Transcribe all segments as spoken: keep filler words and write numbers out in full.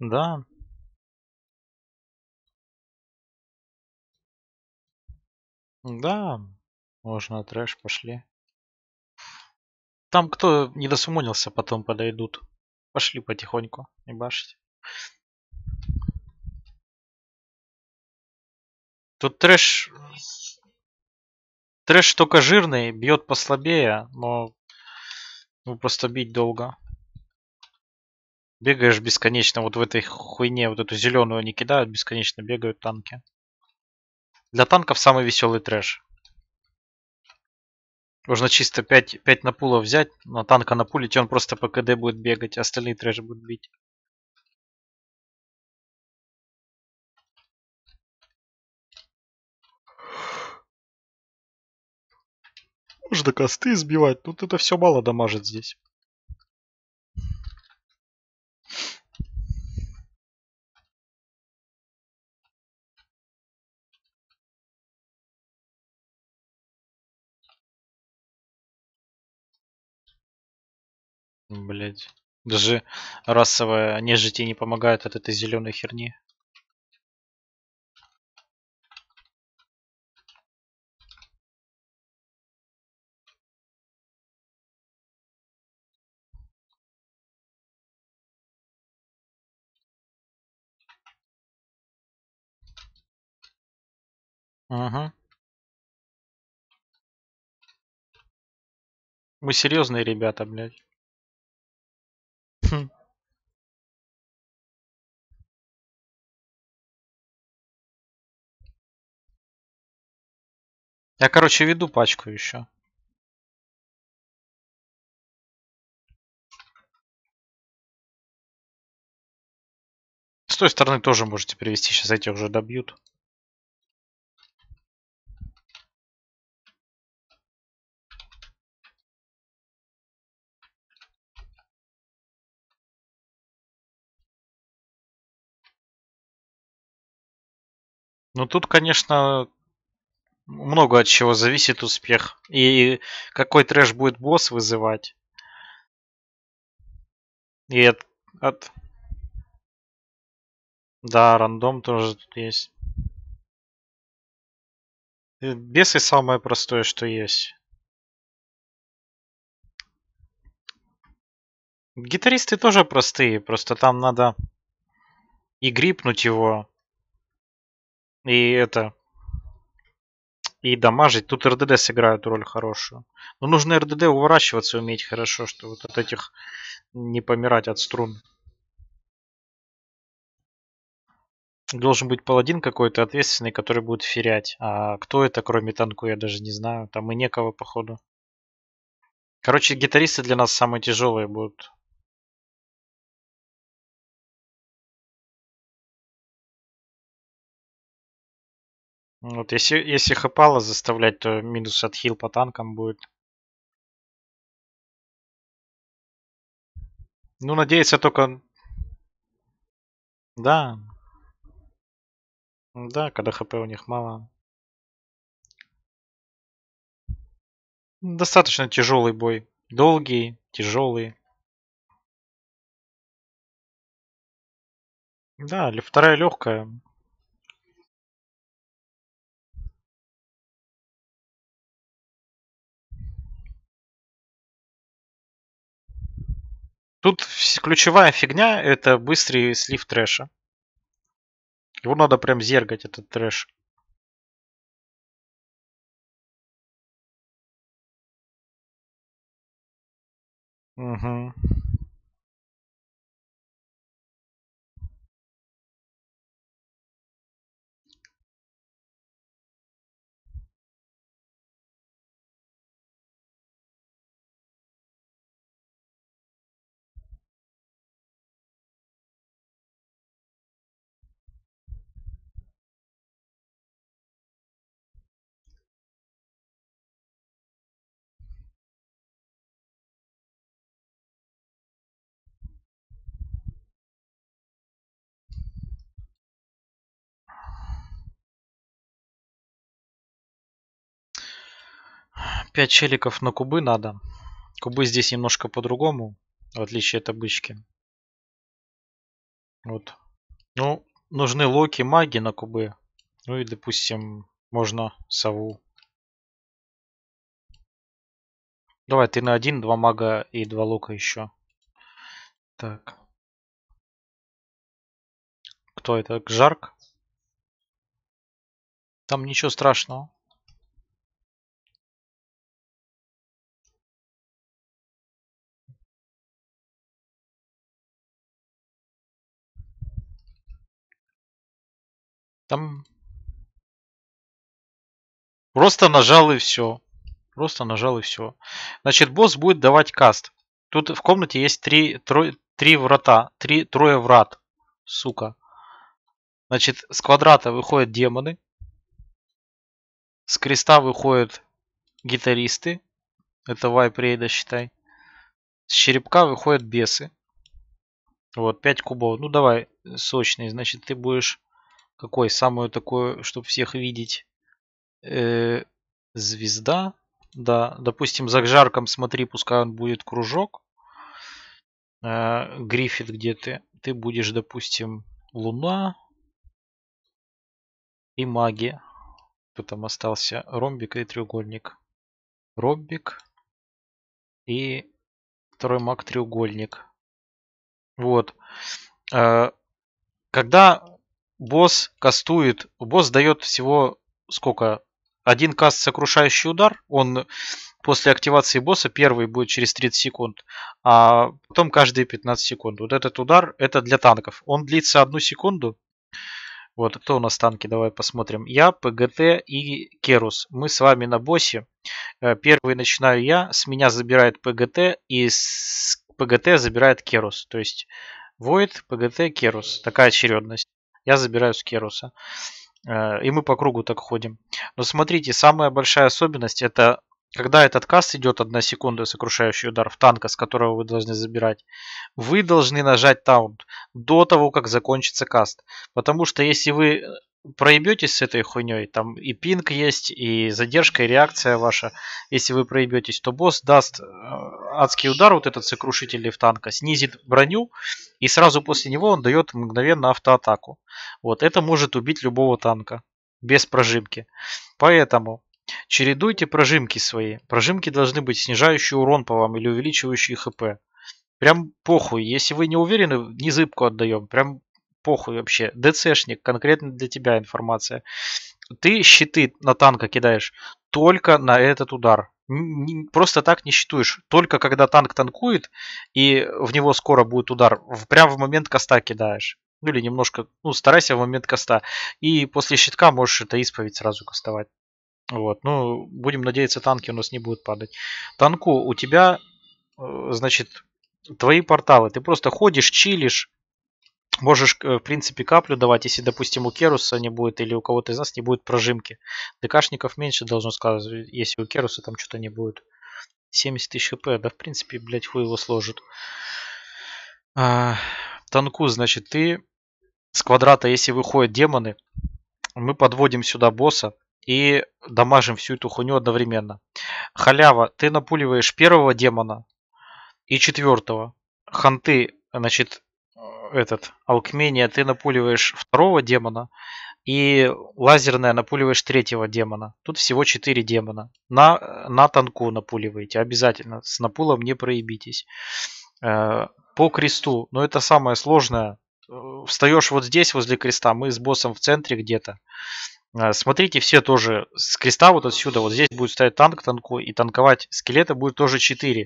Да. Да. Можно трэш, пошли. Там кто не досумонился, потом подойдут. Пошли потихоньку, не башить. Тут трэш... Трэш только жирный, бьет послабее, но ну, просто бить долго. Бегаешь бесконечно, вот в этой хуйне, вот эту зеленую они кидают, бесконечно бегают танки. Для танков самый веселый трэш. Можно чисто пять, пять на пула взять, на танка напулить, и он просто по КД будет бегать, а остальные трэш будут бить. Можно косты сбивать, тут это все мало дамажит здесь. Блять. Даже расовая нежить ей не помогает от этой зеленой херни. Угу. Мы серьезные ребята, блядь. Хм. Я, короче, веду пачку еще. С той стороны тоже можете перевести, сейчас эти уже добьют. Ну тут, конечно, много от чего зависит успех. И какой трэш будет босс вызывать. И от, от... Да, рандом тоже тут есть. И бесы самое простое, что есть. Гитаристы тоже простые, просто там надо и грипнуть его, и это, и дамажить. Тут РДД сыграют роль хорошую. Но нужно РДД уворачиваться уметь хорошо, что вот от этих не помирать от струн. Должен быть паладин какой-то ответственный, который будет ферять. А кто это, кроме танку, я даже не знаю. Там и некого, походу. Короче, гитаристы для нас самые тяжелые будут. Вот если, если хэпала заставлять, то минус от хил по танкам будет. Ну, надеяться только... Да. Да, когда хп у них мало. Достаточно тяжелый бой. Долгий, тяжелый. Да, или вторая легкая. Тут ключевая фигня это быстрый слив трэша. Его надо прям зергать, этот трэш. Угу. Пять челиков на кубы надо. Кубы здесь немножко по-другому, в отличие от обычки. Вот. Ну, нужны локи, маги на кубы. Ну и, допустим, можно сову. Давай, ты на один, два мага и два лока еще. Так. Кто это? Жарк? Там ничего страшного. Там просто нажал и все. Просто нажал и все. Значит, босс будет давать каст. Тут в комнате есть три, трое, три врата. Три, трое врат. Сука. Значит, с квадрата выходят демоны. С креста выходят гитаристы. Это вайп рейда, считай. С черепка выходят бесы. Вот, пять кубов. Ну, давай, сочный. Значит, ты будешь какой? Самую такую, чтобы всех видеть. Э, звезда. Да, допустим, за жарком смотри, пускай он будет кружок. Э, Гриффит, где ты? Ты будешь, допустим, луна и маги. Кто там остался? Ромбик и треугольник. Ромбик и второй маг треугольник. Вот. Э, когда босс кастует, босс дает всего сколько? Один каст сокрушающий удар. Он после активации босса первый будет через тридцать секунд, а потом каждые пятнадцать секунд. Вот этот удар, это для танков. Он длится одну секунду. Вот, кто у нас танки? Давай посмотрим. Я, ПГТ и Керус. Мы с вами на боссе. Первый начинаю я, с меня забирает ПГТ и с ПГТ забирает Керус. То есть Void, ПГТ, Керус. Такая очередность. Я забираю с Керуса. И мы по кругу так ходим. Но смотрите, самая большая особенность это когда этот каст идет одна секунда, сокрушающий удар в танка, с которого вы должны забирать, вы должны нажать таунт до того, как закончится каст. Потому что если вы проебетесь с этой хуйней, там и пинг есть, и задержка, и реакция ваша, если вы проебетесь, то босс даст адский удар, вот этот сокрушительный в танка, снизит броню, и сразу после него он дает мгновенно автоатаку. Вот, это может убить любого танка, без прожимки. Поэтому чередуйте прожимки свои. Прожимки должны быть снижающие урон по вам или увеличивающие хп. Прям похуй. Если вы не уверены, не зыбку отдаем. Прям похуй вообще. ДЦшник, конкретно для тебя информация. Ты щиты на танка кидаешь только на этот удар. Просто так не щитуешь. Только когда танк танкует и в него скоро будет удар, прям в момент каста кидаешь. Ну или немножко, ну старайся в момент каста. И после щитка можешь это исповедь сразу кастовать. Вот, ну, будем надеяться, танки у нас не будут падать. Танку, у тебя, значит, твои порталы. Ты просто ходишь, чилишь. Можешь, в принципе, каплю давать, если, допустим, у Керуса не будет или у кого-то из нас не будет прожимки. ДКшников меньше должно сказать, если у Керуса там что-то не будет. семьдесят тысяч хп, да, в принципе, блядь, хуй его сложит. А, танку, значит, ты с квадрата, если выходят демоны, мы подводим сюда босса и дамажим всю эту хуйню одновременно. Халява, ты напуливаешь первого демона и четвертого. Ханты, значит, этот, алкмения, ты напуливаешь второго демона. И лазерная напуливаешь третьего демона. Тут всего четыре демона. На, на танку напуливаете. Обязательно. С напулом не проебитесь. По кресту. Но это самое сложное. Встаешь вот здесь, возле креста. Мы с боссом в центре где-то. Смотрите все тоже с креста вот отсюда. Вот здесь будет стоять танк, танку. И танковать скелета будет тоже четыре.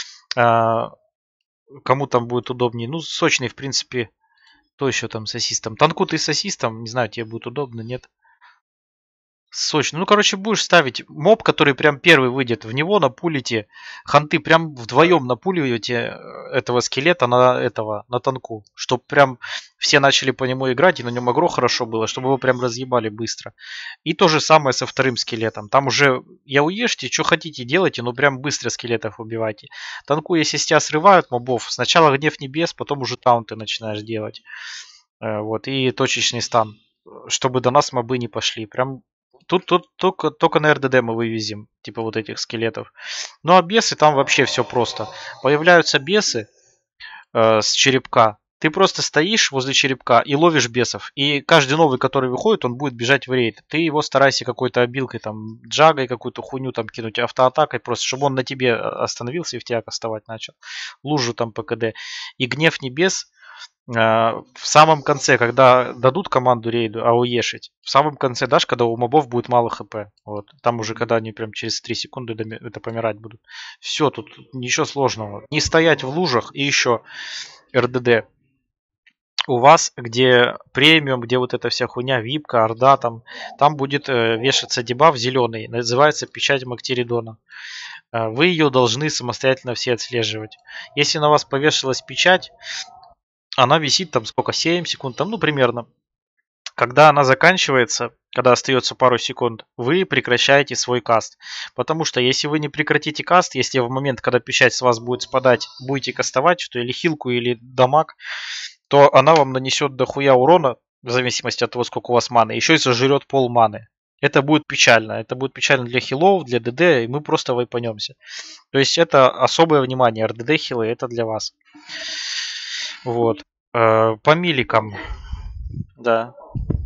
Кому там будет удобнее. Ну, сочный, в принципе. Кто еще там с ассистом? Танку ты с ассистом. Не знаю, тебе будет удобно, нет? Сочно. Ну, короче, будешь ставить моб, который прям первый выйдет. В него напулите. Ханты прям вдвоем напуливаете этого скелета на этого, на танку. Чтобы прям все начали по нему играть, и на нем агро хорошо было, чтобы его прям разъебали быстро. И то же самое со вторым скелетом. Там уже я уешьте, что хотите делайте, но прям быстро скелетов убивайте. Танку, если с тебя срывают мобов, сначала гнев небес, потом уже таунты начинаешь делать. Вот, и точечный стан. Чтобы до нас мобы не пошли. Прям Тут, тут только, только на РДД мы вывезем, типа вот этих скелетов. Ну а бесы там вообще все просто. Появляются бесы э, с черепка. Ты просто стоишь возле черепка и ловишь бесов. И каждый новый, который выходит, он будет бежать в рейд. Ты его старайся какой-то обилкой, там, джагой какую-то хуйню там кинуть, автоатакой просто, чтобы он на тебе остановился и в тебя кастовать начал. Лужу там ПКД. И гнев небес в самом конце, когда дадут команду рейду ауешить, в самом конце дашь, когда у мобов будет мало хп. Вот. Там уже, когда они прям через три секунды это помирать будут. Все, тут ничего сложного. Не стоять в лужах. И еще РДД. У вас, где премиум, где вот эта вся хуйня, випка, орда, там, там будет э, вешаться дебаф зеленый, называется печать Мактеридона. Э, вы ее должны самостоятельно все отслеживать. Если на вас повешалась печать, она висит там сколько, семь секунд, там, ну, примерно. Когда она заканчивается, когда остается пару секунд, вы прекращаете свой каст. Потому что если вы не прекратите каст, если в момент, когда печать с вас будет спадать, будете кастовать что или хилку, или дамаг, то она вам нанесет дохуя урона, в зависимости от того, сколько у вас маны, еще и сожрет пол маны. Это будет печально. Это будет печально для хилов, для ДД, и мы просто вайпанемся. То есть это особое внимание. РДД хилы это для вас. Вот. Э, по миликам. Да.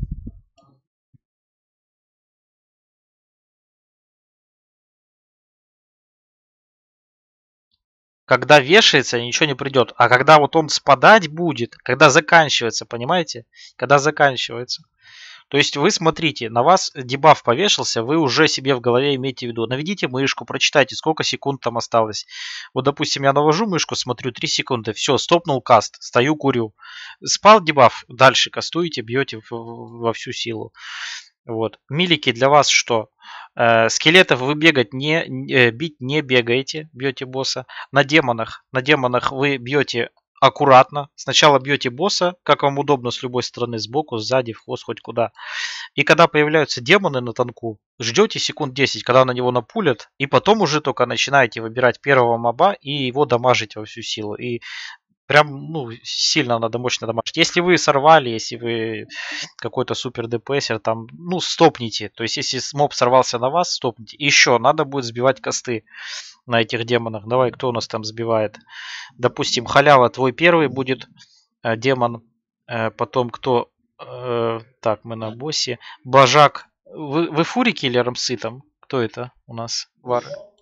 Когда вешается, ничего не придет. А когда вот он спадать будет, когда заканчивается, понимаете? Когда заканчивается. То есть вы смотрите, на вас дебаф повешался, вы уже себе в голове имеете в виду. Наведите мышку, прочитайте, сколько секунд там осталось. Вот, допустим, я навожу мышку, смотрю три секунды, все, стопнул каст, стою, курю. Спал дебаф, дальше кастуете, бьете во всю силу. Вот. Милики для вас что? Э, скелетов вы бегать не, э, бить не бегаете, бьете босса. На демонах, на демонах вы бьете аккуратно. Сначала бьете босса, как вам удобно, с любой стороны, сбоку, сзади, в хвост, хоть куда. И когда появляются демоны на танку, ждете секунд десять, когда на него напулят, и потом уже только начинаете выбирать первого моба и его дамажить во всю силу. И прям, ну, сильно надо мощно дамажить. Если вы сорвали, если вы какой-то супер ДПСер, там, ну, стопните. То есть, если моб сорвался на вас, стопните. Еще надо будет сбивать косты на этих демонах. Давай, кто у нас там сбивает? Допустим, халява твой первый будет э, демон. Э, потом кто? Э, так, мы на боссе. Бажак. Вы, вы фурики или рамсы там? Кто это у нас? Вар.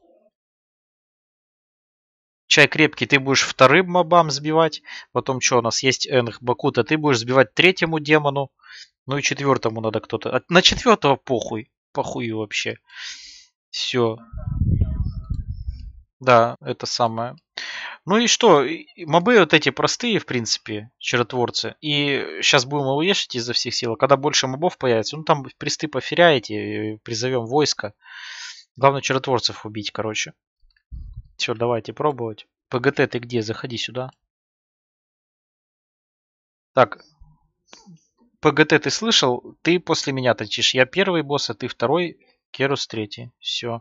Чай крепкий, ты будешь вторым мобам сбивать. Потом что у нас есть Энх Бакута, ты будешь сбивать третьему демону. Ну и четвертому надо кто-то. На четвертого похуй. Похуй вообще. Все. Да, это самое. Ну и что? Мобы вот эти простые, в принципе, чаротворцы. И сейчас будем его ешить изо всех сил. А когда больше мобов появится, ну там присты поферяете, призовем войско. Главное чаротворцев убить, короче. Все, давайте пробовать. ПГТ ты где? Заходи сюда. Так, ПГТ ты слышал? Ты после меня точишь. Я первый босс, а ты второй. Керус третий. Все.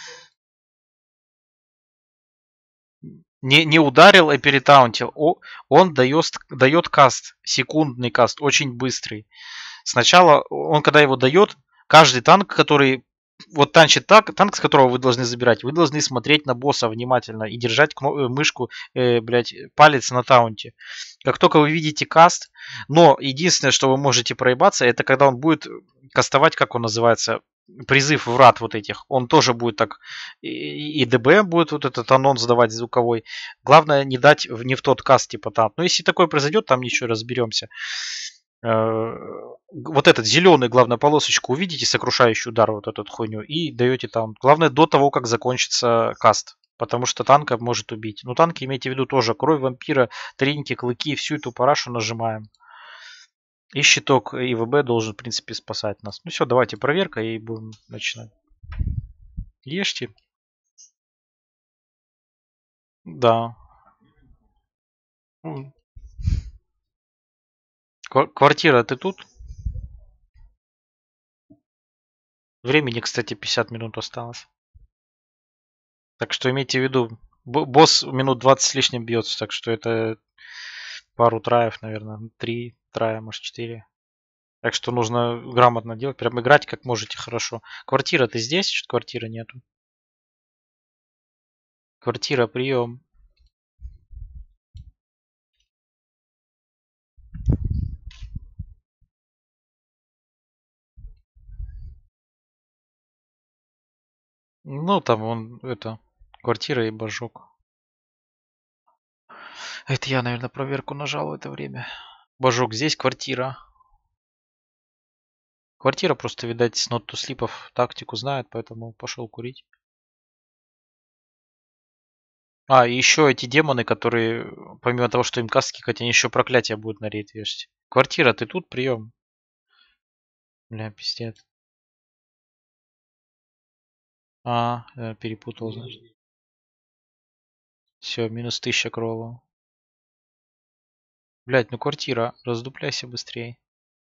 Не, не ударил, а перетаунтил. О, он дает, дает каст. Секундный каст. Очень быстрый. Сначала он, когда его дает, каждый танк, который... Вот танчит так, танк, с которого вы должны забирать, вы должны смотреть на босса внимательно и держать кно- мышку, э, блядь, палец на таунте. Как только вы видите каст, но единственное, что вы можете проебаться, это когда он будет кастовать, как он называется, призыв врат вот этих. Он тоже будет так, и, и ДБ будет вот этот анонс давать звуковой. Главное не дать в, не в тот каст типа там. Но если такое произойдет, там ничего, разберемся. Вот этот зеленый, главное, полосочку увидите, сокрушающий удар, вот эту хуйню, и даете там. Главное, до того, как закончится каст. Потому что танка может убить. Ну, танки, имейте в виду, тоже кровь вампира, триники, клыки, всю эту парашу нажимаем. И щиток ИВБ должен, в принципе, спасать нас. Ну все, давайте проверка и будем начинать. Ешьте. Да. Квартира, ты тут? Времени, кстати, пятьдесят минут осталось. Так что имейте в виду, босс минут двадцать с лишним бьется, так что это пару траев, наверное, три трая, может четыре. Так что нужно грамотно делать, прям играть как можете хорошо. Квартира, ты здесь? Что-то квартиры нету. Квартира, прием. Ну, там он, это, квартира и божок. Это я, наверное, проверку нажал в это время. Божок, здесь квартира. Квартира просто, видать, с not to sleep'ов тактику знает, поэтому пошел курить. А, и еще эти демоны, которые, помимо того, что им каски, хотя они еще проклятие будут на рейд вешать. Квартира, ты тут? Прием. Бля, пиздец. А, э, перепутал, значит. Все, минус тысяча крова. Блять, ну квартира, раздупляйся быстрее.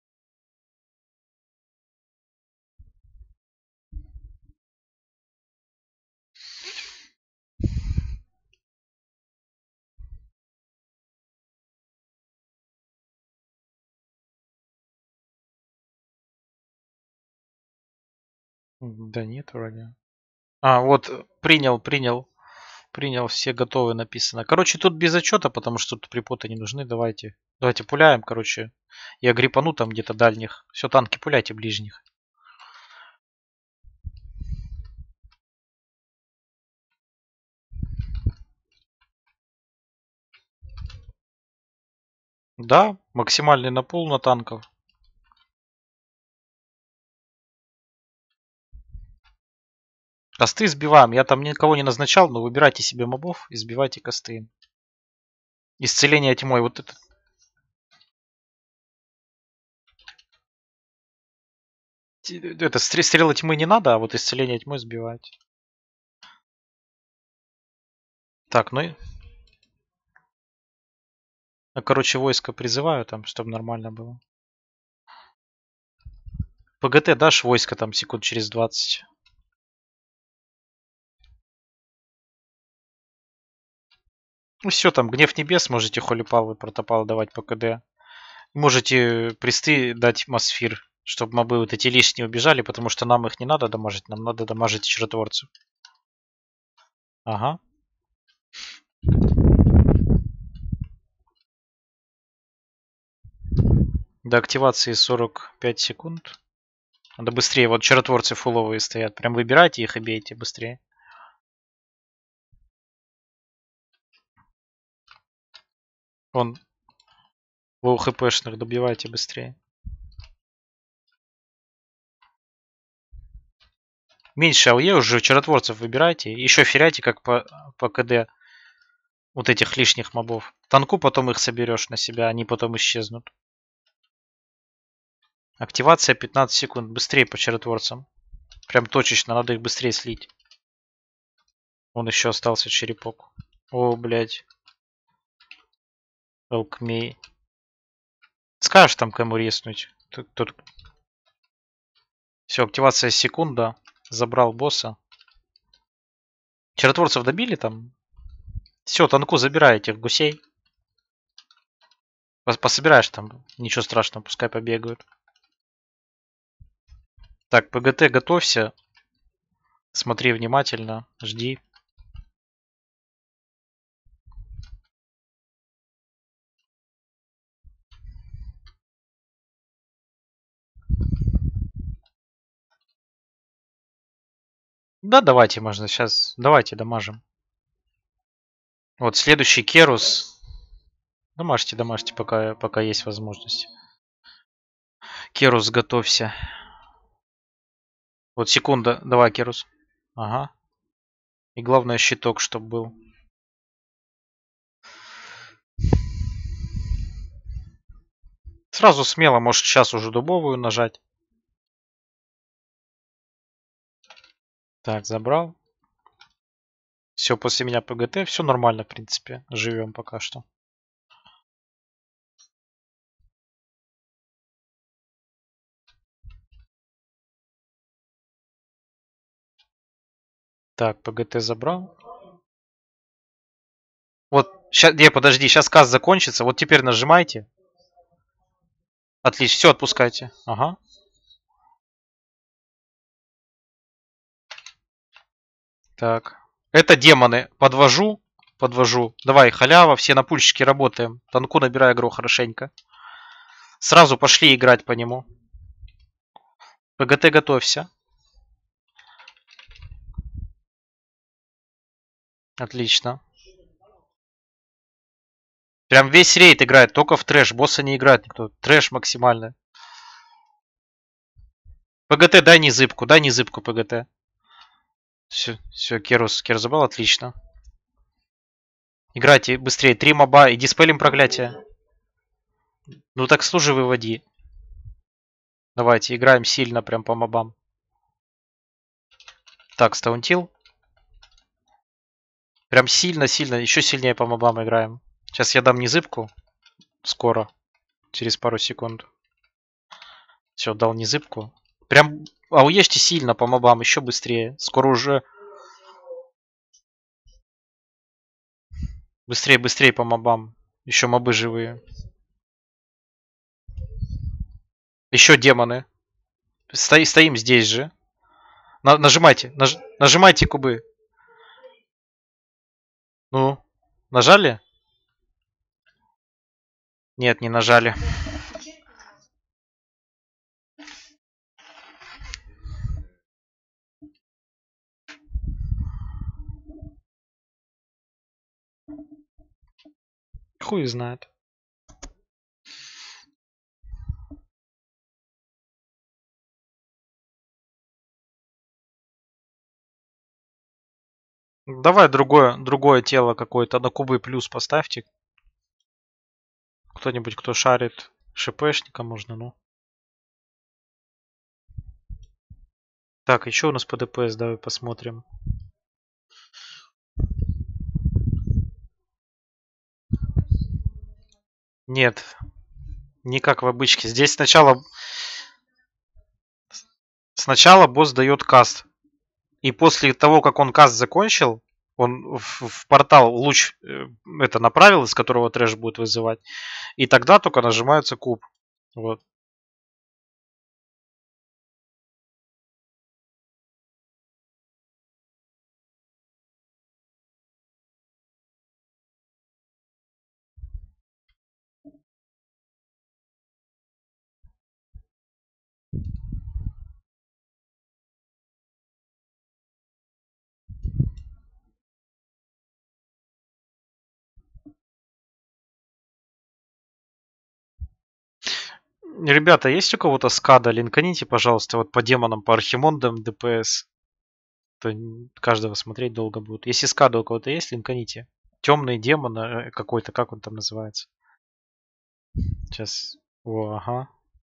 Да нет, вроде. А, вот, принял, принял. Принял, все готовы написано. Короче, тут без отчета, потому что тут припоты не нужны. Давайте. Давайте пуляем, короче. Я грипану там где-то дальних. Все, танки пуляйте ближних. Да, максимальный напул на танков. Косты сбиваем. Я там никого не назначал, но выбирайте себе мобов и сбивайте косты. Исцеление тьмой. Вот это. Это стрелы тьмы не надо, а вот исцеление тьмы сбивать. Так, ну и... Ну, короче, войско призываю там, чтобы нормально было. ПГТ дашь войско там секунд через двадцать. Ну все, там гнев небес, можете холипалы, протопалы давать по КД. Можете присты дать мосфир, чтобы мобы вот эти лишние убежали, потому что нам их не надо дамажить, нам надо дамажить чаротворцев. Ага. До активации сорок пять секунд. Надо быстрее, вот чаротворцы фуловые стоят. Прям выбирайте их и бейте быстрее. Вон, лоу хпшных добивайте быстрее. Меньше АОЕ уже чаротворцев выбирайте. Еще феряйте как по, по КД вот этих лишних мобов. Танку потом их соберешь на себя, они потом исчезнут. Активация пятнадцать секунд. Быстрее по чаротворцам. Прям точечно, надо их быстрее слить. Он еще остался черепок. О, блядь. Алкмей. Скажешь там кому резнуть. Тут, тут... Все, активация секунда. Забрал босса. Чаротворцев добили там? Все, танку забирай этих гусей. Пособираешь там. Ничего страшного, пускай побегают. Так, ПГТ готовься. Смотри внимательно. Жди. Да, давайте, можно сейчас. Давайте дамажим. Вот следующий Керус. Дамажьте, дамажьте, пока, пока есть возможность. Керус, готовься. Вот секунда. Давай, Керус. Ага. И главное, щиток, чтобы был. Сразу смело, может сейчас уже дубовую нажать. Так, забрал. Все, после меня ПГТ. Все нормально, в принципе. Живем пока что. Так, ПГТ забрал. Вот, сейчас, не, подожди, сейчас каз закончится. Вот теперь нажимайте. Отлично, все, отпускайте. Ага. Так. Это демоны. Подвожу. Подвожу. Давай, халява, все на пульщике работаем. Танку набирай агро хорошенько. Сразу пошли играть по нему. ПГТ готовься. Отлично. Прям весь рейд играет, только в трэш. Босса не играет никто. Трэш максимально. ПГТ, дай незыбку, дай незыбку ПГТ. Все, все, Керус, Кер забрал, отлично. Играйте быстрее. Три моба и диспелим проклятие. Ну так служи выводи. Давайте, играем сильно прям по мобам. Так, стаунтил. Прям сильно-сильно, еще сильнее по мобам играем. Сейчас я дам незыбку. Скоро. Через пару секунд. Все, дал незыбку. Прям ауешьте сильно по мобам, еще быстрее. Скоро уже... Быстрее, быстрее по мобам. Еще мобы живые. Еще демоны. Сто... Стоим здесь же. На... Нажимайте. Наж... Нажимайте кубы. Ну, нажали? Нет, не нажали. Хуй знает. Давай другое, другое тело какое-то на кубы плюс поставьте. Кто-нибудь, кто шарит. ШПшника можно, ну. Так, еще у нас по ДПС, давай посмотрим. Нет, не как в обычке. Здесь сначала... Сначала босс дает каст. И после того, как он каст закончил, он в, в портал луч э, это направил, из которого трэш будет вызывать. И тогда только нажимается куб. Вот. Ребята, есть у кого-то скада? Линканите, пожалуйста, вот по демонам, по архимондам ДПС. То каждого смотреть долго будет. Если скада у кого-то есть, линканите. Темный демон э, какой-то, как он там называется? Сейчас. О, ага.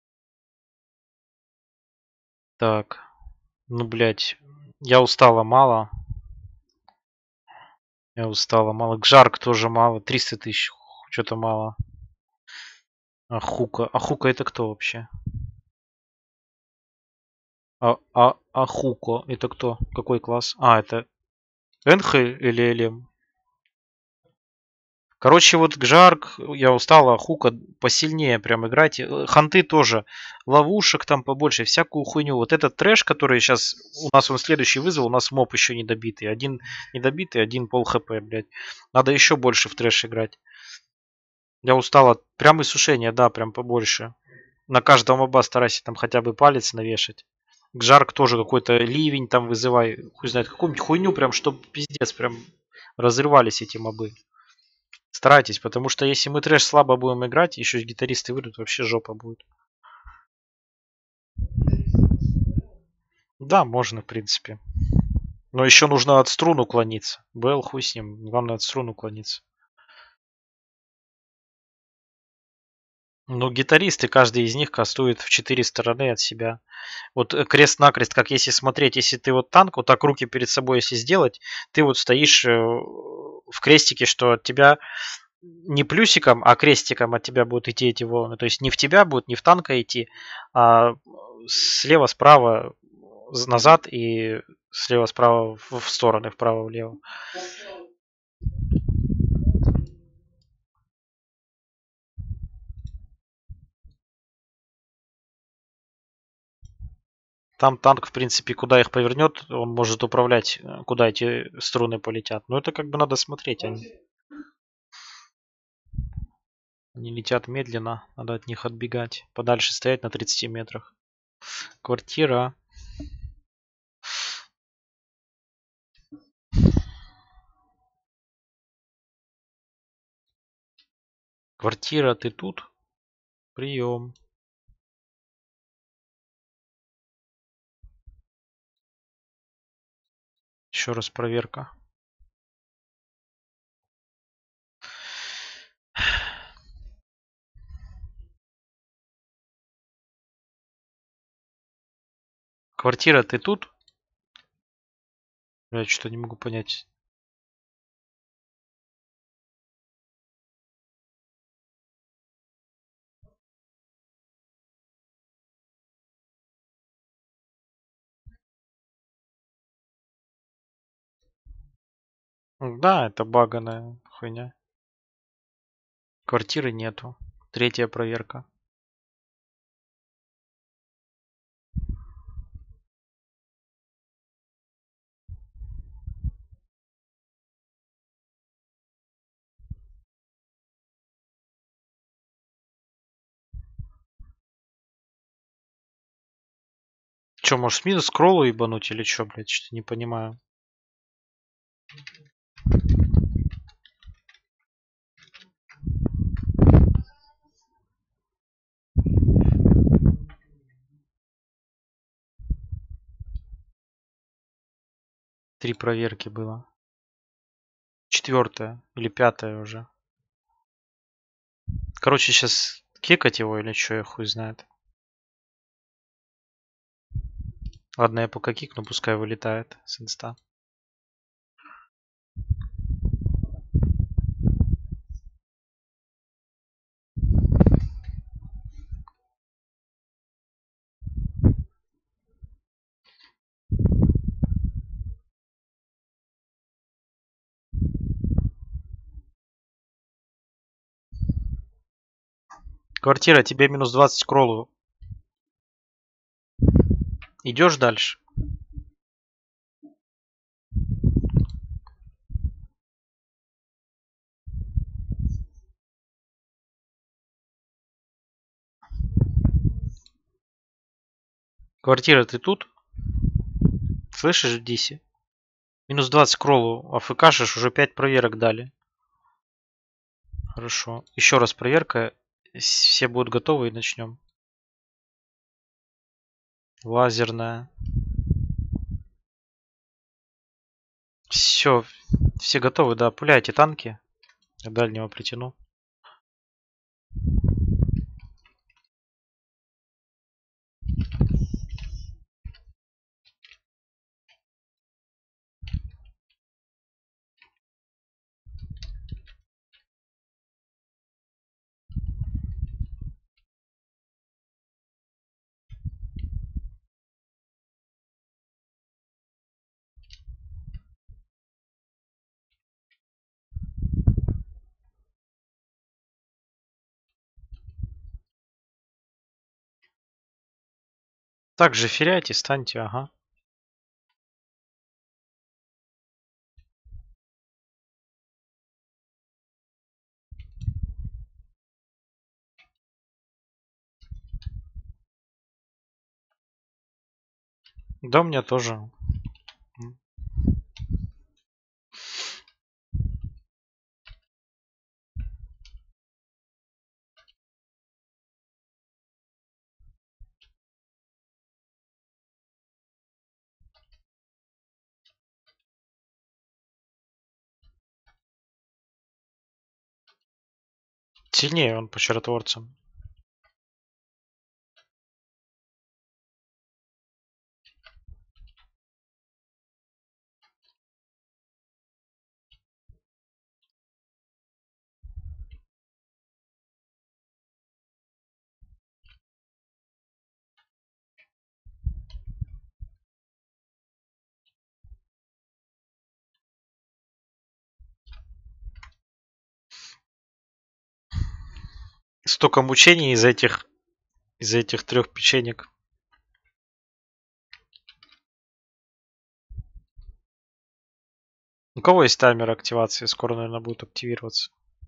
Так. Ну, блядь. Я устала мало. Я устала мало. Гжарк тоже мало. триста тысяч. Что-то мало. А Хука. А Хука это кто вообще? А, а, а Хуко это кто? Какой класс? А, это Энх или Элем? Короче, вот Гжарк, я устала, Хука посильнее прям играйте. Э, Ханты тоже. Ловушек там побольше, всякую хуйню. Вот этот трэш, который сейчас у нас он следующий вызвал, у нас моб еще не добитый. Один недобитый, один пол хп, блядь. Надо еще больше в трэш играть. Я устала. Прям иссушение, да, прям побольше. На каждого моба старайся там хотя бы палец навешать. Гжарк тоже какой-то ливень там вызывай. Хуй знает, какую-нибудь хуйню прям, чтоб пиздец, прям разрывались эти мобы. Старайтесь, потому что если мы трэш слабо будем играть, еще и гитаристы выйдут, вообще жопа будет. Да, можно, в принципе. Но еще нужно от струн уклониться. Бэл, хуй с ним. Главное от струн уклониться. Ну, гитаристы, каждый из них кастует в четыре стороны от себя. Вот э, крест-накрест, как если смотреть, если ты вот танк, вот так руки перед собой если сделать, ты вот стоишь э, в крестике, что от тебя не плюсиком, а крестиком от тебя будут идти эти волны. То есть не в тебя будут, не в танка идти, а слева, справа, назад и слева, справа в стороны, вправо, влево. Там танк, в принципе, куда их повернет, он может управлять, куда эти струны полетят. Но это как бы надо смотреть. Они, они летят медленно, надо от них отбегать. Подальше стоять на тридцати метрах. Квартира. Квартира, ты тут? Прием. Еще раз проверка. Квартира, ты тут? Я что-то не могу понять. Да, это баганая хуйня. Квартиры нету. Третья проверка. Че, может минус скроллу ебануть или что, блядь, что-то не понимаю. Три проверки было. Четвертая или пятая уже. Короче, сейчас кикать его или что, я хуй знает. Ладно, я пока кикну, пускай вылетает с инста. Квартира, тебе минус двадцать кроллу. Идешь дальше? Квартира, ты тут? Слышишь, Диси? Минус двадцать кроллу. АФКшишь, уже пять проверок дали. Хорошо. Еще раз проверка. Все будут готовы и начнем. Лазерная. Все. Все готовы, да. Пуляйте танки. Я дальнего притяну. Также феряйте, станьте, ага. Да, у меня тоже. Сильнее он по чаротворцам. Столько мучений из этих из этих трех печенек. У кого есть таймер активации? Скоро, наверное, будет активироваться.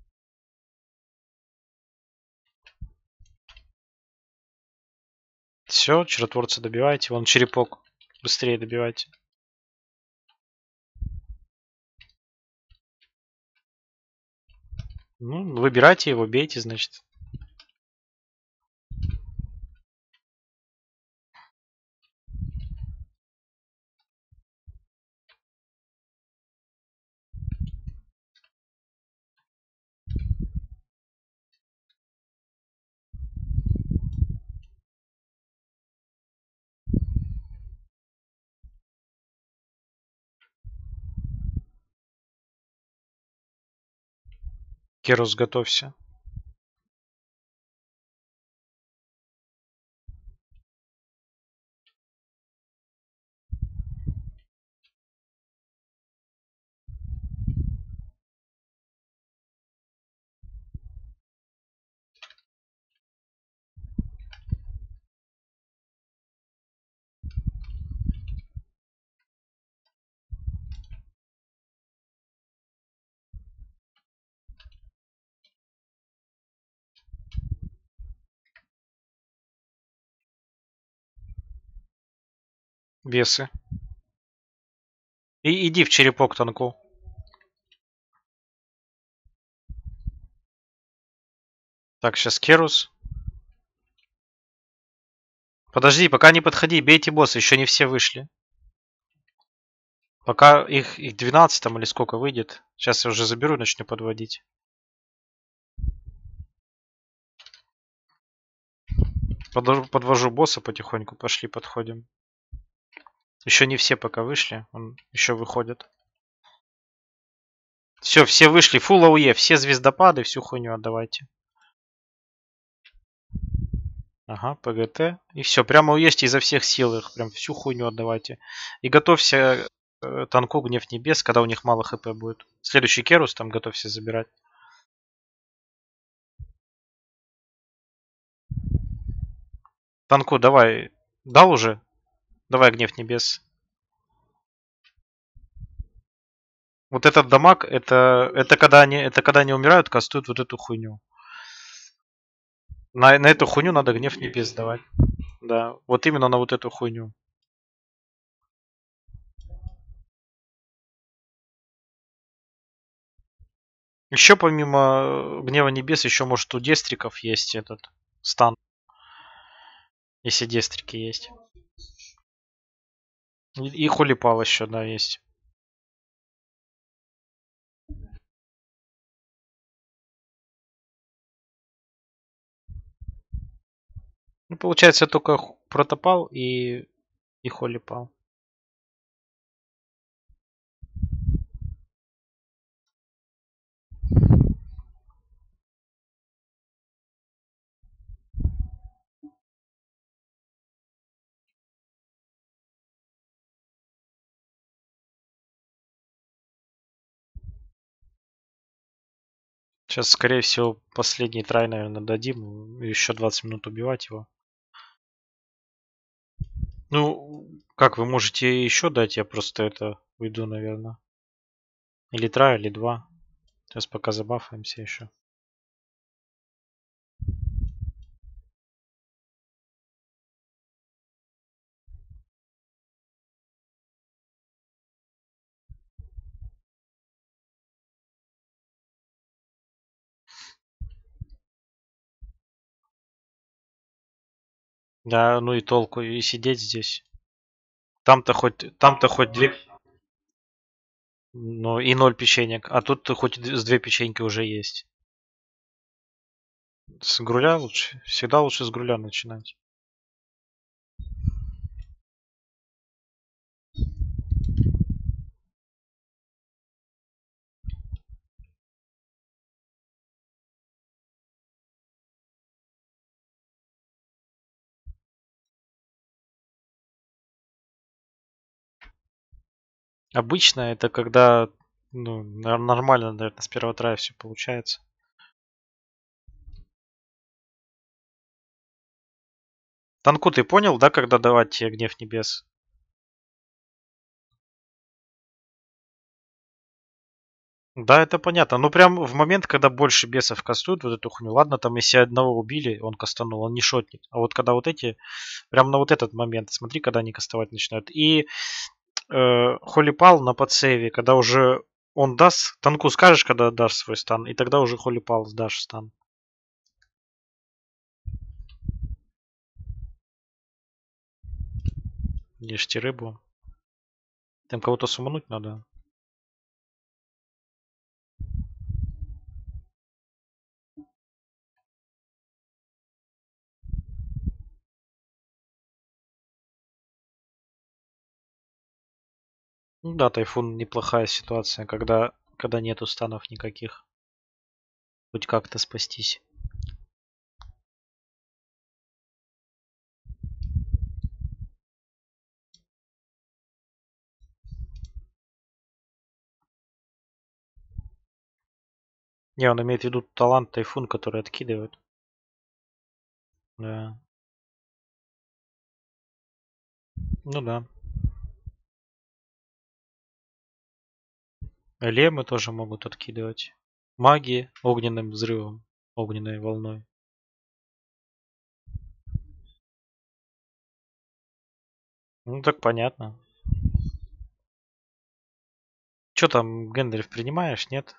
Все, чаротворца добивайте. Вон черепок. Быстрее добивайте. Ну, выбирайте его, бейте, значит. Керус, готовься. Бесы. И иди в черепок танку. Так, сейчас Керус. Подожди, пока не подходи, бейте босса, еще не все вышли. Пока их, их двенадцать там или сколько выйдет. Сейчас я уже заберу и начну подводить. Подвожу, подвожу босса потихоньку, пошли, подходим. Еще не все пока вышли, он еще выходит. Все, все вышли, фул АУЕ, все звездопады, всю хуйню отдавайте. Ага, ПГТ. И все, прямо уешьте изо всех сил их, прям всю хуйню отдавайте. И готовься э, танку Гнев Небес, когда у них мало хп будет. Следующий Керус там готовься забирать. Танку давай. Дал уже? Давай Гнев Небес. Вот этот дамаг, это, это, когда они, это когда они умирают, кастуют вот эту хуйню. На, на эту хуйню надо Гнев Небес давать. Да, вот именно на вот эту хуйню. Еще помимо Гнева Небес, еще может у дестриков есть этот стан. Если дестрики есть. И, и Холипал еще, да, есть. Ну, получается, только Протопал и, и Холипал. Сейчас, скорее всего, последний трай, наверное, дадим. Еще двадцать минут убивать его. Ну, как вы можете еще дать? Я просто это уйду, наверное. Или трай, или два. Сейчас пока забафаемся еще. Да, ну и толку, и сидеть здесь. Там-то хоть, там-то хоть две... Ну и ноль печенек. А тут хоть с две печеньки уже есть. С груля лучше. Всегда лучше с груля начинать. Обычно это когда ну, нормально, наверное, с первого трая все получается. Танку ты понял, да, когда давать тебе Гнев Небес? Да, это понятно. Ну, прям в момент, когда больше бесов кастуют вот эту хуйню. Ладно, там если одного убили, он кастанул, он не шотник. А вот когда вот эти, прям на вот этот момент, смотри, когда они кастовать начинают. И э, Холипал на подсейве, когда уже Он даст, танку скажешь, когда дашь свой стан, и тогда уже Holy Pulse дашь стан. Ешьте рыбу. Там кого-то сумануть надо. Ну да, Тайфун неплохая ситуация, когда, когда нету станов никаких. Хоть как-то спастись. Не, он имеет в виду талант Тайфун, который откидывает. Да. Ну да. Лемы тоже могут откидывать. Маги огненным взрывом, огненной волной. Ну так понятно. Че там, Гэндальф, принимаешь, нет?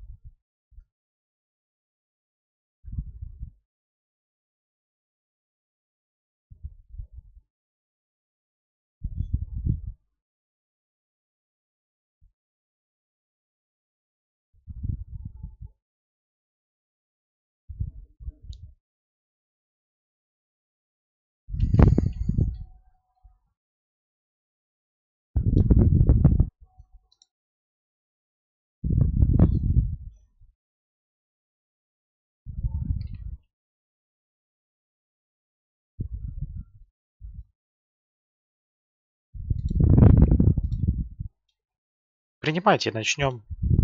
Принимайте, начнем.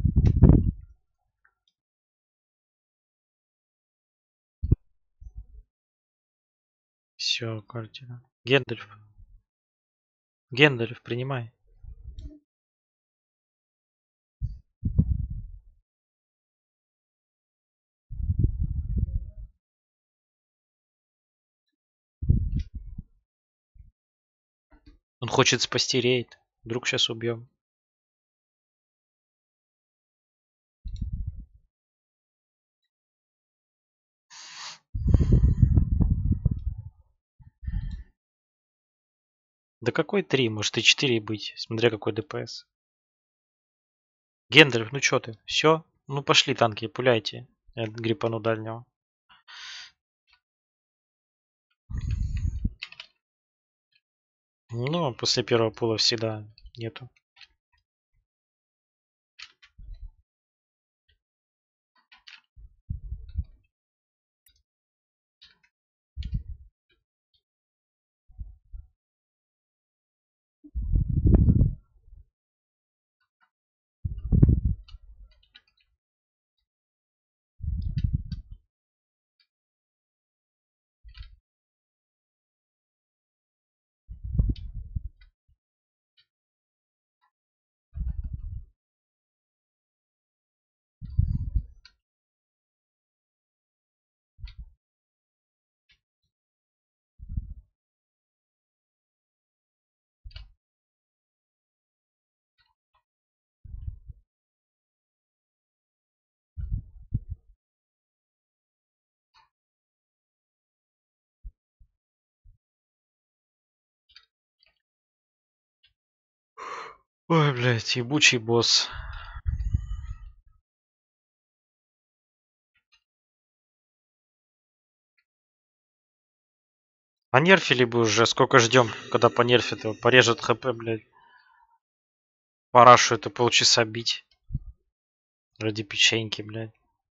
Все, картина. Гендальф. Гендальф, принимай. Он хочет спасти рейд. Вдруг сейчас убьем. Да какой три? Может и четыре быть, смотря какой ДПС. Гендальф, ну чё ты? Все? Ну пошли танки, пуляйте. Я грипану дальнего. Ну, после первого пула всегда нету. Ой, блядь, ебучий босс. Понерфили бы уже, сколько ждем, когда понерфит его, порежет хп, блядь. Парашу это полчаса бить. Ради печеньки, блядь.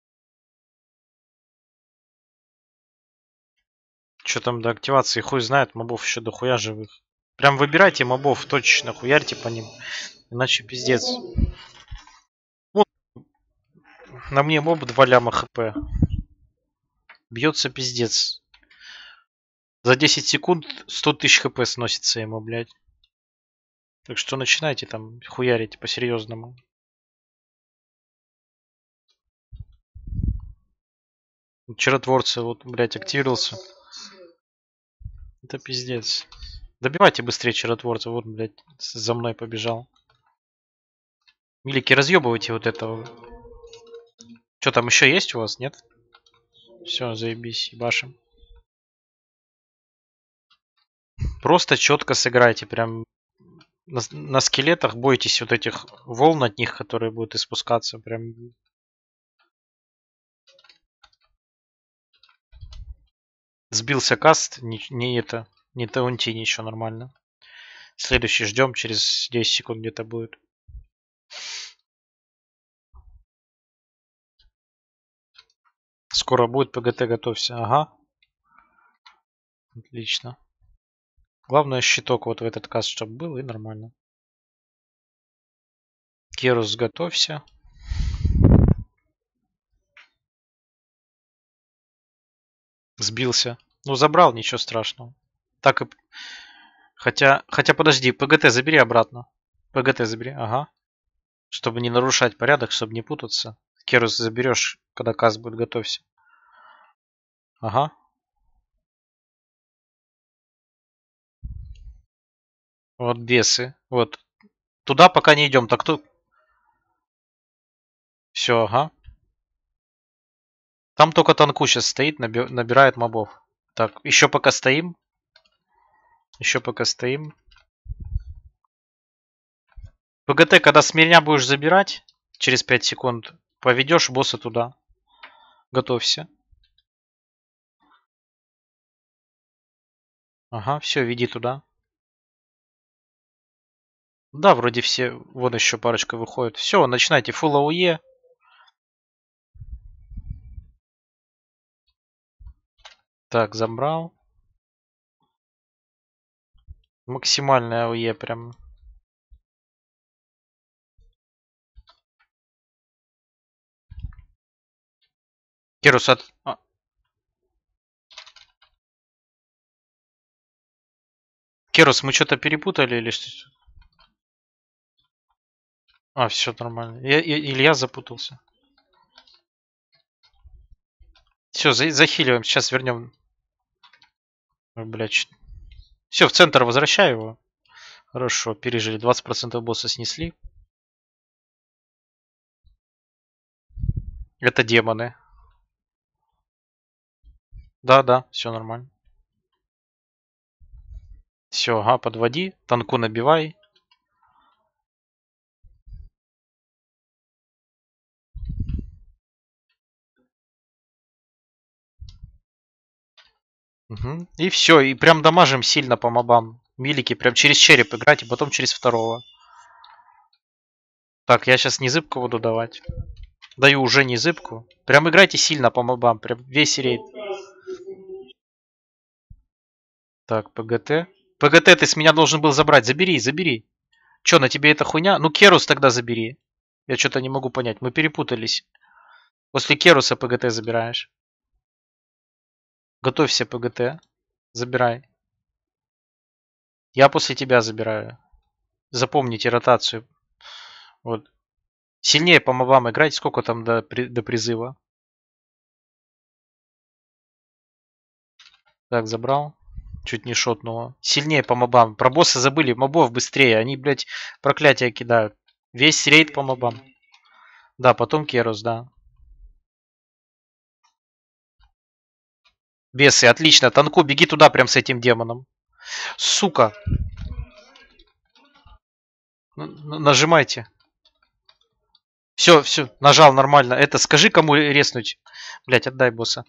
Что там до активации, хуй знает, мобов еще дохуя живых. Прям выбирайте мобов точечно, хуярьте по ним. Иначе пиздец. Вот на мне моб два ляма хп. Бьется пиздец. За десять секунд сто тысяч хп сносится ему, блядь. Так что начинайте там хуярить по-серьезному. Чаротворцы, вот, блядь, активировался. Это пиздец. Добивайте быстрее чаротворца. Вот, блядь, за мной побежал. Милики, разъебывайте вот этого. Что там еще есть у вас, нет? Все, заебись, ебашим. Просто четко сыграйте, прям на, на скелетах бойтесь вот этих волн от них, которые будут испускаться. Прям сбился каст, не, не это, не таунти, ничего, нормально. Следующий ждем, через десять секунд где-то будет. Скоро будет, ПГТ, готовься. Ага. Отлично. Главное, щиток вот в этот каст, чтобы был, и нормально. Керус, готовься. Сбился. Ну, забрал, ничего страшного. Так и... Хотя, хотя подожди, ПГТ забери обратно. ПГТ забери, ага. Чтобы не нарушать порядок, чтобы не путаться. Керус заберешь, когда каст будет, готовься. Ага. Вот бесы. Вот. Туда пока не идем. Так тут... Все, ага. Там только танку сейчас стоит, наби... набирает мобов. Так, еще пока стоим. Еще пока стоим. ПГТ, когда с меня будешь забирать, через пять секунд, поведешь босса туда. Готовься. Ага, все, веди туда. Да, вроде все. Вон еще парочка выходит. Все, начинайте. Full АОЕ. Так, забрал. Максимальная АОЕ прям. Керус от... А. Керус, мы что-то перепутали или что? А, все нормально. Я, я, или я запутался. Все, за, захиливаем. Сейчас вернем. Ой, блядь. Все, в центр возвращаю его. Хорошо, пережили. двадцать процентов босса снесли. Это демоны. Да, да, все нормально. Все, ага, подводи. Танку набивай. Угу. И все, и прям дамажим сильно по мобам. Милики прям через череп играть, и потом через второго. Так, я сейчас незыбку буду давать. Даю уже незыбку. Прям играйте сильно по мобам. Прям весь рейд. Так, ПГТ. ПГТ ты с меня должен был забрать. Забери, забери. Че, на тебе эта хуйня? Ну, Керус тогда забери. Я что-то не могу понять. Мы перепутались. После Керуса ПГТ забираешь. Готовься, ПГТ. Забирай. Я после тебя забираю. Запомните ротацию. Вот. Сильнее по мобам играть. Сколько там до, до призыва? Так, забрал. Чуть не шотнуло. Сильнее по мобам. Про босса забыли. Мобов быстрее. Они, блядь, проклятия кидают. Весь рейд по мобам. Да, потом Керус, да. Бесы, отлично. Танку, беги туда прям с этим демоном. Сука. Нажимайте. Все, все, нажал нормально. Это скажи, кому резнуть. Блять, отдай босса.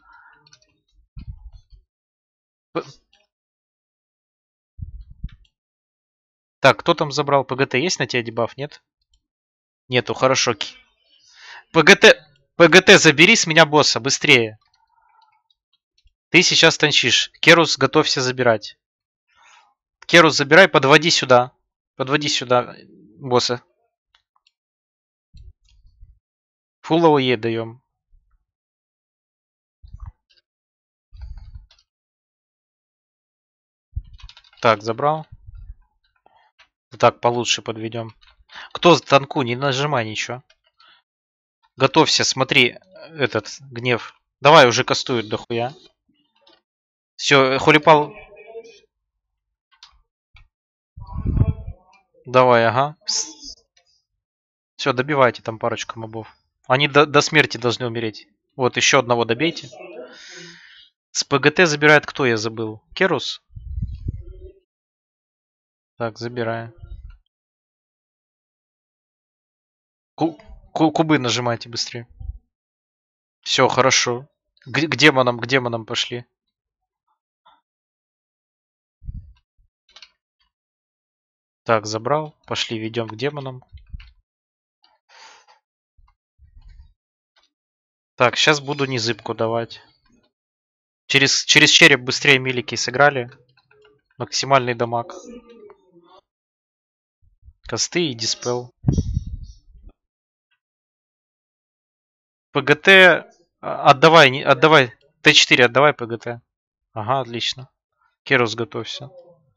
Так, кто там забрал? ПГТ есть на тебя дебаф, нет? Нету, хорошо. ПГТ, ПГТ, забери с меня босса, быстрее. Ты сейчас танчишь. Керус, готовься забирать. Керус, забирай, подводи сюда. Подводи сюда босса. Фулл АОЕ даем. Так, забрал. Так, получше подведем. Кто за танку? Не нажимай ничего. Готовься, смотри, этот гнев. Давай, уже кастуют дохуя. Все, Холипал. Давай, ага. Все, добивайте там парочку мобов. Они до, до смерти должны умереть. Вот, еще одного добейте. С ПГТ забирает кто, я забыл? Керус? Так, забираю. Ку ку кубы нажимайте быстрее. Все, хорошо. К, к демонам, к демонам пошли. Так, забрал. Пошли, ведем к демонам. Так, сейчас буду незыбку давать. Через, через череп быстрее милики сыграли. Максимальный дамаг. Косты и диспел. ПГТ отдавай, не, отдавай. Т четыре отдавай ПГТ. Ага, отлично. Керус, готовься.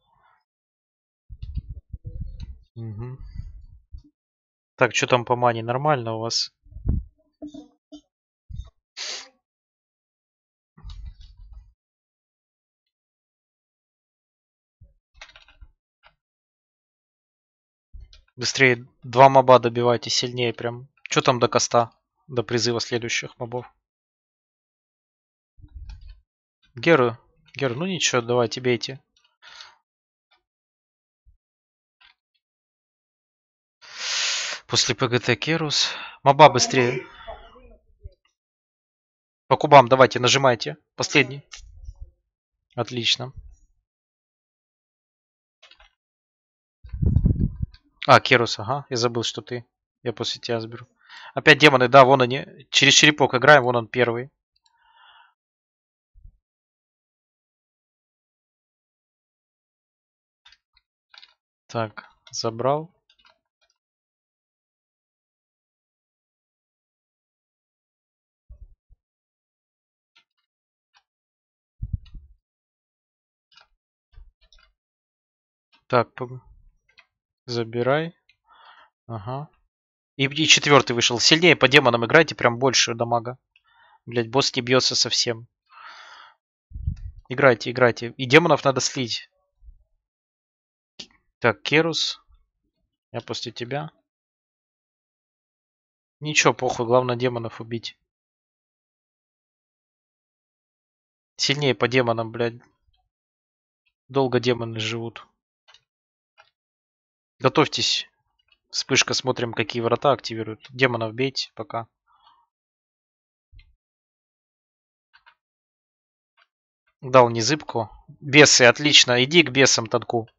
Угу. Так, что там по мане? Нормально у вас? Быстрее два моба добивайте, сильнее прям. Что там до коста? До призыва следующих мобов. Геру, Геру, ну ничего, давайте бейте. После ПГТ Керус. Моба быстрее. По кубам давайте, нажимайте. Последний. Отлично. А, Керус, ага. Я забыл, что ты. Я после тебя заберу. Опять демоны, да, вон они. Через черепок играем, вон он первый. Так, забрал. Так, забирай. Ага. И, и четвертый вышел. Сильнее по демонам играйте, прям больше дамага. Блять, босс не бьется совсем. Играйте, играйте. И демонов надо слить. Так, Керус. Я после тебя. Ничего, похуй, главное демонов убить. Сильнее по демонам, блядь. Долго демоны живут. Готовьтесь. Вспышка, смотрим, какие врата активируют. Демонов бейте пока. Дал незыбку. Бесы, отлично. Иди к бесам, танку.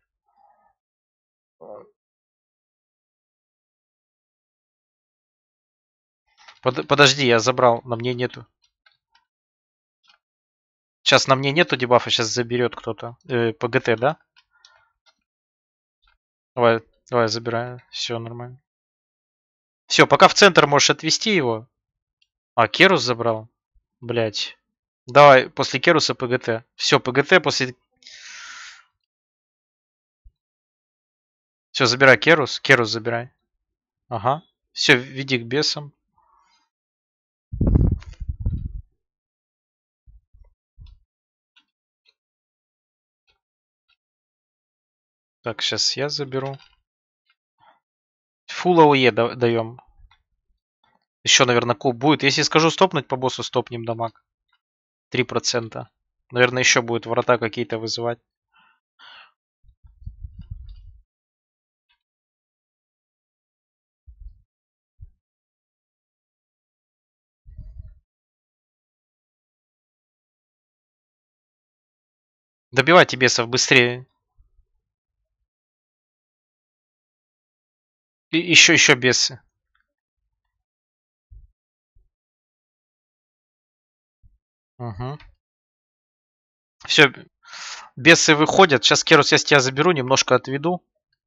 Под, подожди, я забрал. На мне нету. Сейчас на мне нету дебафа, сейчас заберет кто-то. Э, ПГТ, да? Давай, давай, забираю. Все нормально. Все, пока в центр можешь отвести его. А, Керус забрал? Блять. Давай, после Керуса ПГТ. Все, ПГТ после... Все, забирай Керус. Керус забирай. Ага. Все, веди к бесам. Так, сейчас я заберу. Фул АОЕ даем. Еще, наверное, куб будет. Если скажу стопнуть по боссу, стопнем дамаг. три процента. Наверное, еще будет врата какие-то вызывать. Добивайте бесов быстрее. И еще, еще бесы. Угу. Все, бесы выходят. Сейчас, Керус, я с тебя заберу, немножко отведу.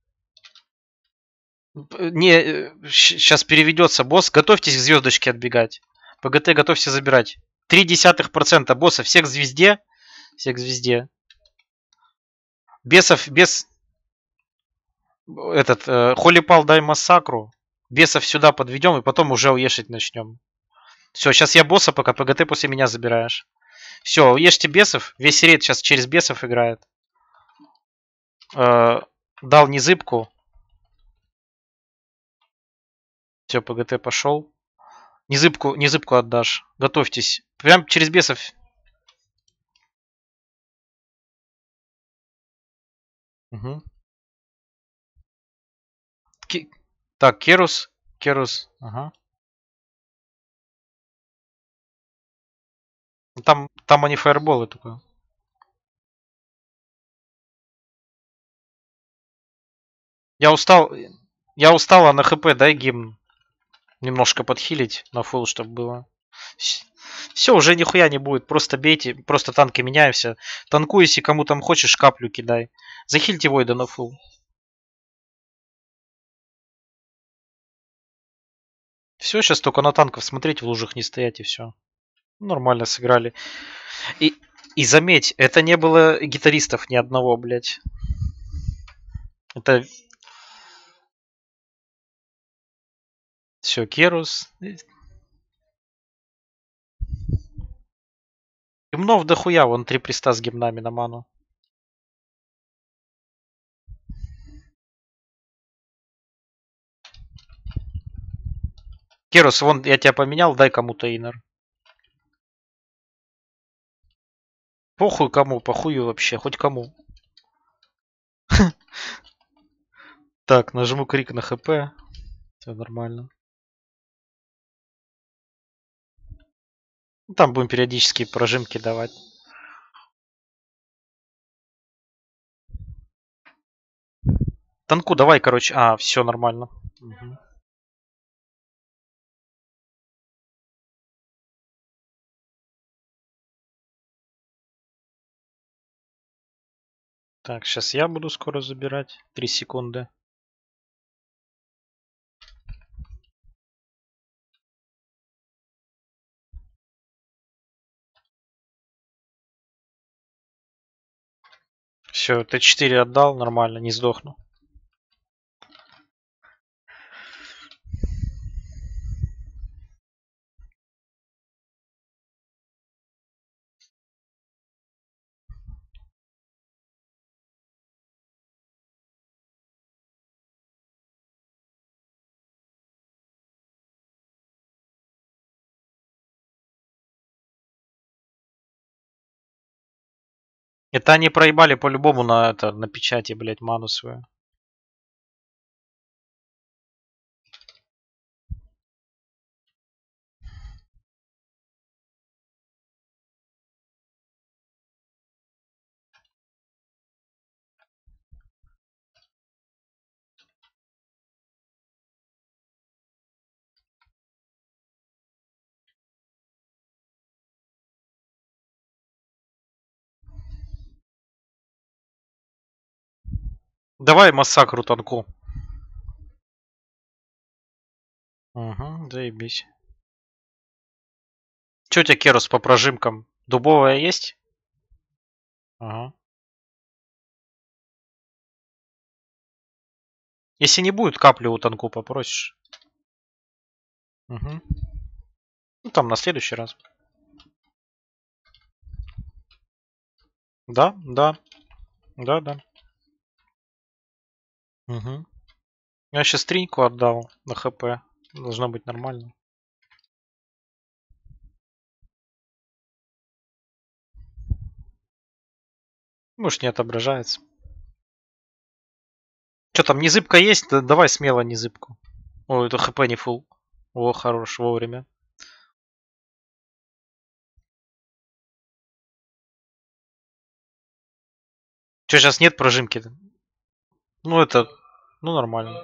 Не, сейчас переведется босс. Готовьтесь к звездочке отбегать. ПГТ готовься забирать. Три десятых процента босса. Всех к звезде. Всех к звезде. Бесов, бес... Этот, э, Холипал дай массакру. Бесов сюда подведем и потом уже уешить начнем. Все, сейчас я босса пока, ПГТ после меня забираешь. Все, уешьте бесов. Весь рейд сейчас через бесов играет. Э, дал незыбку. Все, ПГТ пошел. Незыбку, незыбку отдашь. Готовьтесь. Прям через бесов. Угу. Ки... Так, Керус. Керус. Ага. Там, там они фаерболы только. Я устал. Я устала на хп, дай гимн. Немножко подхилить на фул, чтобы было. Все, уже нихуя не будет. Просто бейте, просто танки меняемся. Танкуй, если кому там хочешь, каплю кидай. Захильте Войда на фул. Все, сейчас только на танков смотреть, в лужах не стоять и все. Нормально сыграли. И, и заметь, это не было гитаристов ни одного, блядь. Это... Все, Керус. Гимнов дохуя, вон три приста с гимнами на ману. Керус, вон я тебя поменял, дай кому-то инер. Похуй кому, похую вообще, хоть кому. Так, нажму крик на хп. Все нормально. Там будем периодически прожимки давать. Танку давай, короче. А, все нормально. Угу. Так, сейчас я буду скоро забирать. Три секунды. Все, Т четыре отдал, нормально, не сдохну. Это они проебали по-любому на это, на печати, блять, ману свою. Давай массакру танку. Угу, заебись. Че у тебя, Керус, по прожимкам? Дубовая есть? Ага. Если не будет, каплю у танку попросишь. Угу. Ну там на следующий раз. Да, да. Да, да. Угу. Я сейчас триньку отдал на хп. Должно быть нормально. Может, не отображается. Что там, незыбка есть? Да, давай смело незыбку. О, это хп не фул. О, хорош, вовремя. Че, сейчас нет прожимки? Ну, это... Ну, нормально.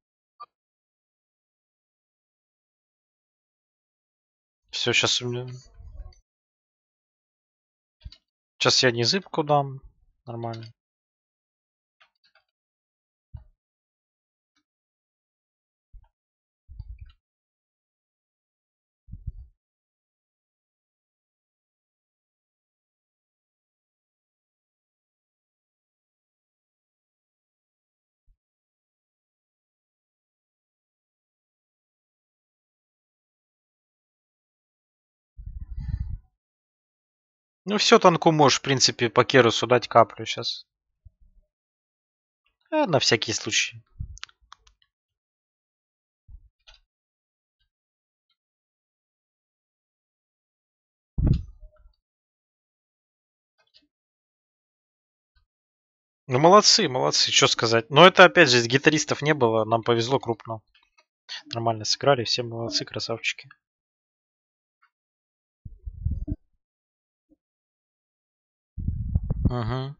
Все, сейчас у меня... Сейчас я незыбку дам. Нормально. Ну все, танку можешь, в принципе, по Керусу дать каплю сейчас. Э, на всякий случай. Ну молодцы, молодцы, что сказать. Но это опять же, гитаристов не было, нам повезло крупно. Нормально сыграли, все молодцы, красавчики. Угу.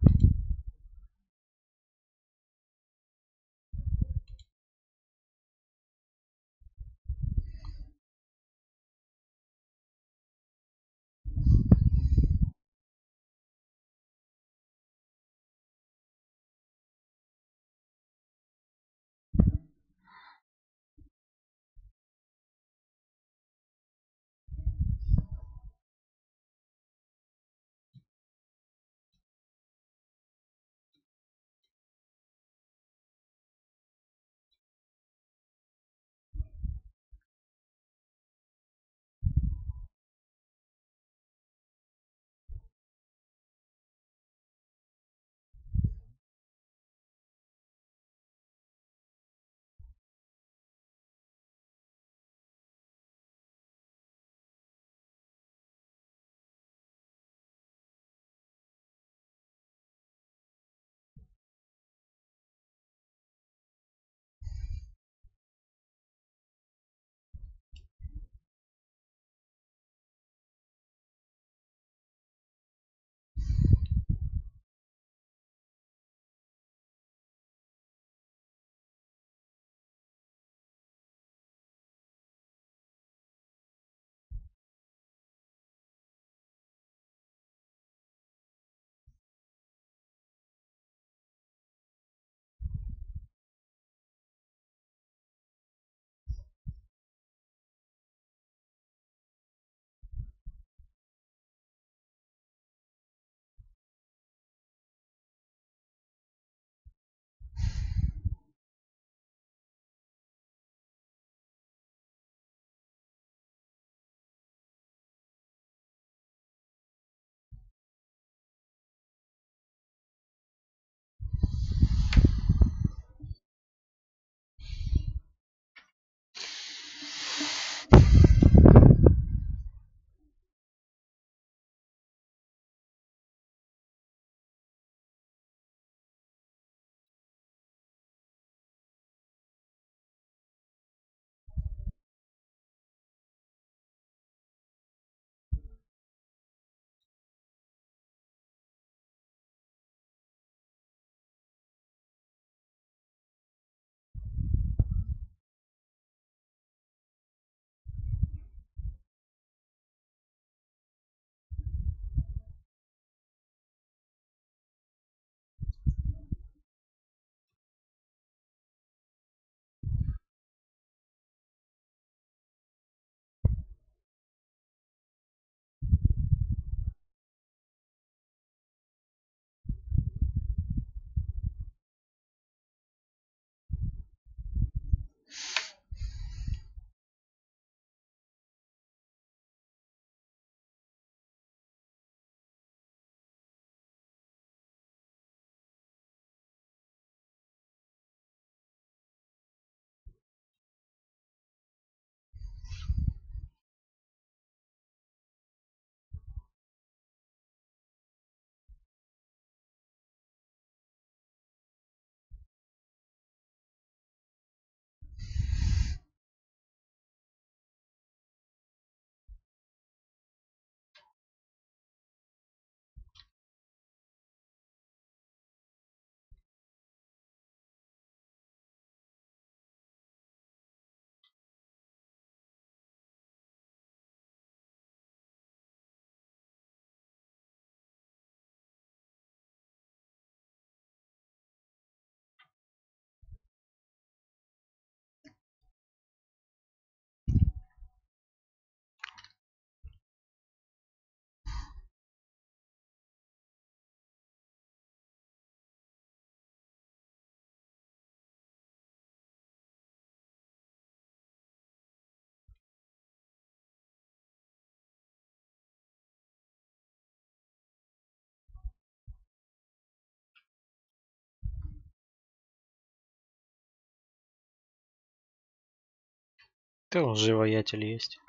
Да, он же воятель есть.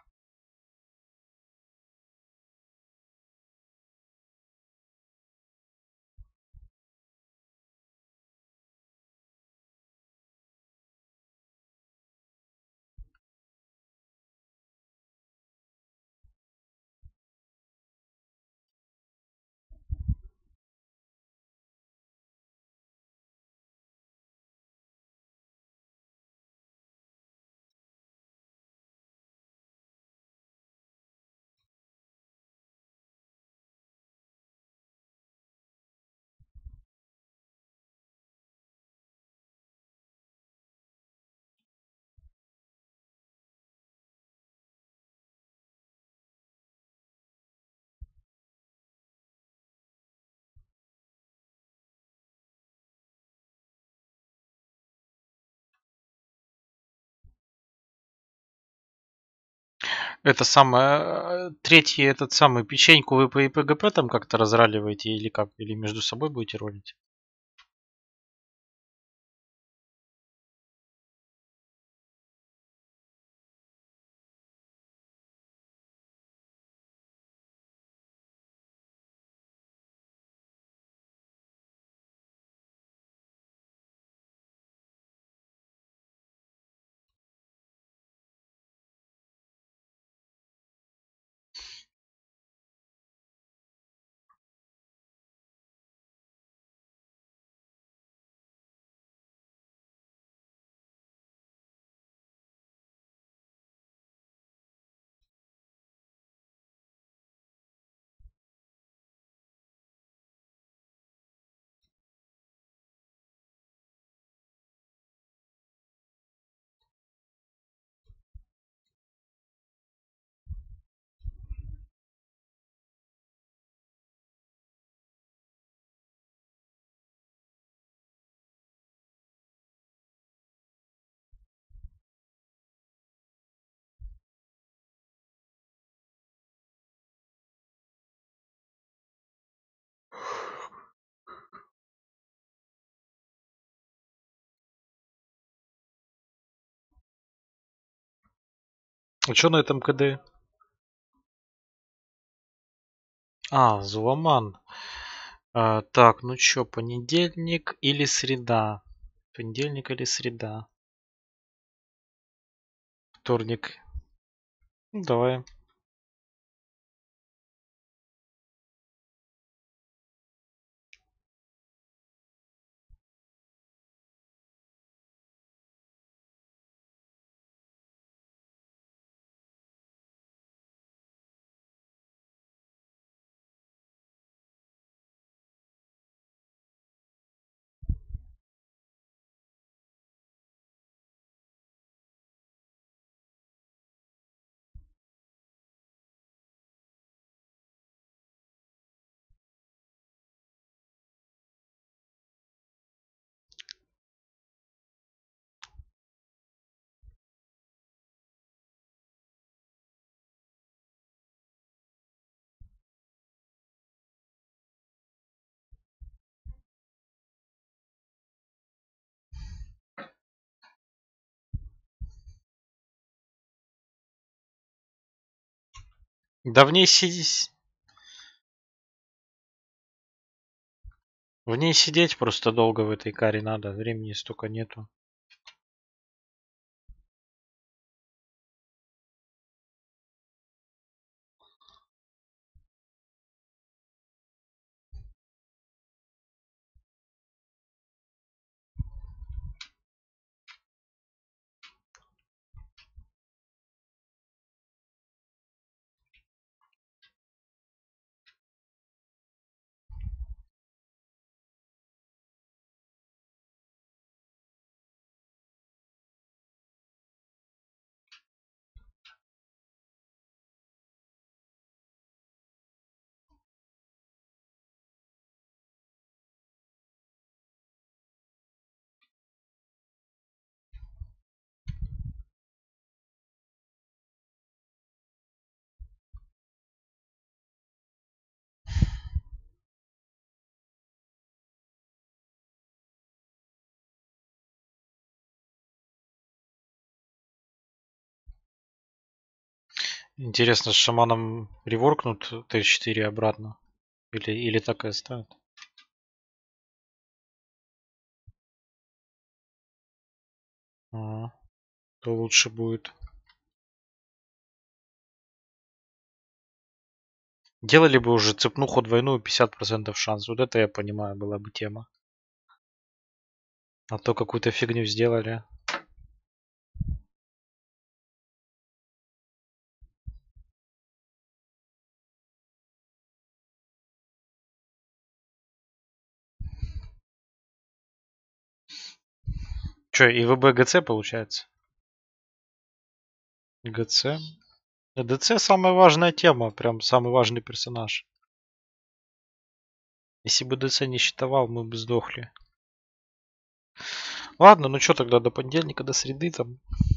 Это самое... Третий, этот самый печеньку вы по ИПГП там как-то разраливаете или как? Или между собой будете ролить? А что на этом КД? А, Зуломан. А, так, ну чё, понедельник или среда? Понедельник или среда? Вторник. Ну, давай. Да в ней сидеть... В ней сидеть просто долго в этой каре надо. Времени столько нету. Интересно, с шаманом реворкнут Т четыре обратно? Или, или так и оставят? А, то лучше будет. Делали бы уже цепнуху двойную пятьдесят процентов шанс. Вот это я понимаю, была бы тема. А то какую-то фигню сделали. Че, и ВБ ГЦ получается? ГЦ? ДЦ самая важная тема, прям самый важный персонаж. Если бы ДЦ не считовал, мы бы сдохли. Ладно, ну что тогда до понедельника, до среды там.